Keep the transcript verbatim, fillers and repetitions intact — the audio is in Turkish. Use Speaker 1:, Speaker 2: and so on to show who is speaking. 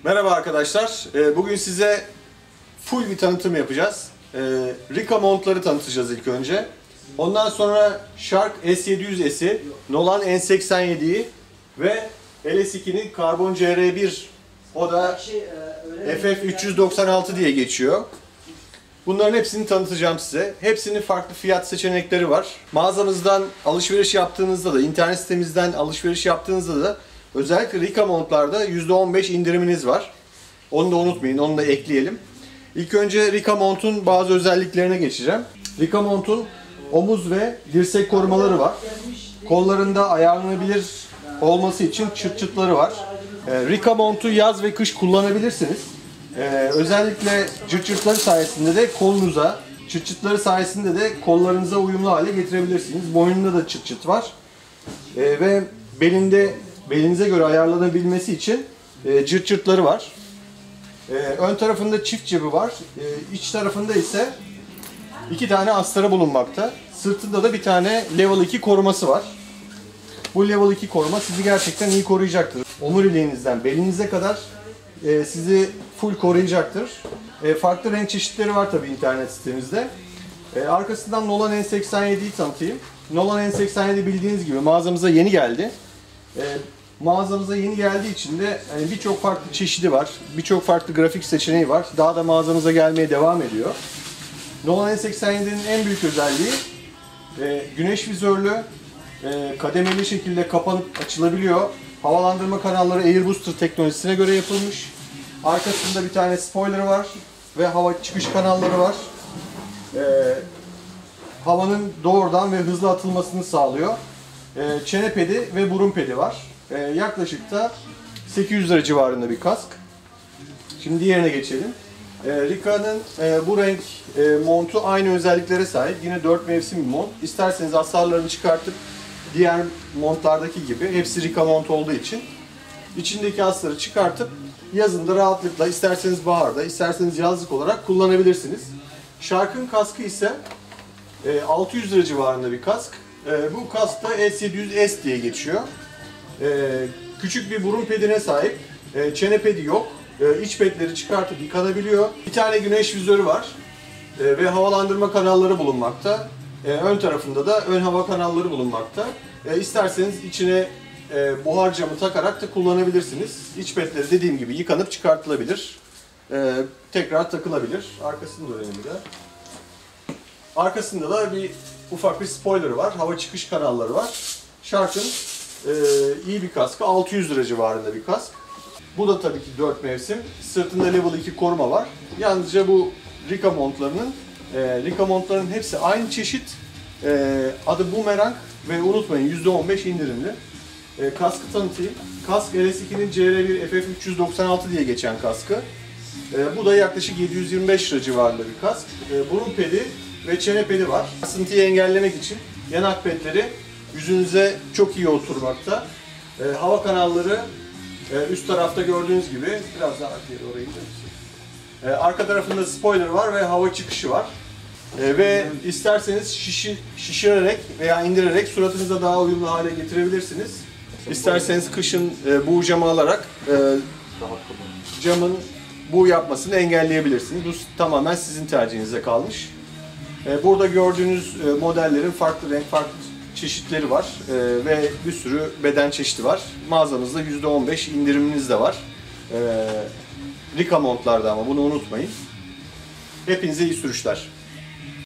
Speaker 1: Merhaba arkadaşlar. Bugün size full bir tanıtım yapacağız. Rika montları tanıtacağız ilk önce. Ondan sonra Shark S yedi yüz S'i, Nolan N seksen yediyi ve L S iki'nin Karbon C R bir, o da F F üç yüz doksan altı diye geçiyor. Bunların hepsini tanıtacağım size. Hepsinin farklı fiyat seçenekleri var. Mağazamızdan alışveriş yaptığınızda da, internet sitemizden alışveriş yaptığınızda da özellikle Rika montlarda yüzde on beş indiriminiz var. Onu da unutmayın, onu da ekleyelim. İlk önce Rika montun bazı özelliklerine geçeceğim. Rika montun omuz ve dirsek korumaları var. Kollarında ayarlanabilir olması için çıt çıtları var. Rika montu yaz ve kış kullanabilirsiniz. Ee, özellikle çıt çıtları sayesinde de kolunuza, çıt çıtları sayesinde de kollarınıza uyumlu hale getirebilirsiniz. Boynunda da çıt çıt var. Ee, ve belinde, belinize göre ayarlanabilmesi için e, cırt cırtları var. Ee, ön tarafında çift cebi var. Ee, iç tarafında ise iki tane astarı bulunmakta. Sırtında da bir tane level iki koruması var. Bu level iki koruma sizi gerçekten iyi koruyacaktır. Omuriliğinizden belinize kadar e, sizi full koruyacaktır. E, farklı renk çeşitleri var tabi internet sitemizde. E, arkasından Nolan N seksen yediyi tanıtayım. Nolan N seksen yedi bildiğiniz gibi mağazamıza yeni geldi. E, mağazamıza yeni geldiği için de yani birçok farklı çeşidi var. Birçok farklı grafik seçeneği var. Daha da mağazamıza gelmeye devam ediyor. Nolan N seksen yedi'nin en büyük özelliği e, güneş vizörlü, e, kademeli şekilde kapanıp açılabiliyor. Havalandırma kanalları Air Booster teknolojisine göre yapılmış. Arkasında bir tane spoiler var ve hava çıkış kanalları var. Ee, havanın doğrudan ve hızlı atılmasını sağlıyor. Ee, çene pedi ve burun pedi var. Ee, yaklaşık da sekiz yüz lira civarında bir kask. Şimdi diğerine geçelim. Ee, Rika'nın e, bu renk e, montu aynı özelliklere sahip. Yine dört mevsim bir mont. İsterseniz astarlarını çıkartıp diğer montlardaki gibi, hepsi Rika mont olduğu için içindeki astarı çıkartıp yazında rahatlıkla, isterseniz baharda, isterseniz yazlık olarak kullanabilirsiniz. Shark'ın kaskı ise e, altı yüz lira civarında bir kask. E, bu kask da S yedi yüz S diye geçiyor. E, küçük bir burun pedine sahip. E, çene pedi yok. E, iç pedleri çıkartıp yıkanabiliyor. Bir tane güneş vizörü var. E, ve havalandırma kanalları bulunmakta. E, ön tarafında da ön hava kanalları bulunmakta. E, isterseniz içine e, buhar camı takarak da kullanabilirsiniz. İç pedleri dediğim gibi yıkanıp çıkartılabilir. E, tekrar takılabilir. Arkasını da önemli de. Arkasında da bir ufak bir spoiler var. Hava çıkış kanalları var. Shark'ın e, iyi bir kaskı. altı yüz lira civarında bir kask. Bu da tabii ki dört mevsim. Sırtında level iki koruma var. Yalnızca bu Rika montlarının e, Rika montlarının hepsi aynı çeşit. E, adı Boomerang ve unutmayın yüzde on beş indirimli. E, kaskı tanıtayım. Kask L S iki'nin C R bir F F üç yüz doksan altı diye geçen kaskı. E, bu da yaklaşık yedi yüz yirmi beş lira civarında bir kask. E, burun pedi ve çene pedi var. Kasıntıyı engellemek için yanak pedleri yüzünüze çok iyi oturmakta. E, hava kanalları e, üst tarafta gördüğünüz gibi, biraz daha arkaya doğru ineceğim. E, arka tarafında spoiler var ve hava çıkışı var. E, ve isterseniz şişi, şişirerek veya indirerek suratınıza daha uyumlu hale getirebilirsiniz. İsterseniz kışın e, buğu camı alarak e, camın buğu yapmasını engelleyebilirsiniz. Bu tamamen sizin tercihinize kalmış. E, burada gördüğünüz e, modellerin farklı renk, farklı çeşitleri var e, ve bir sürü beden çeşidi var. Mağazamızda yüzde on beş indiriminiz de var. E, Rika montlarda, ama bunu unutmayın. Hepinize iyi sürüşler.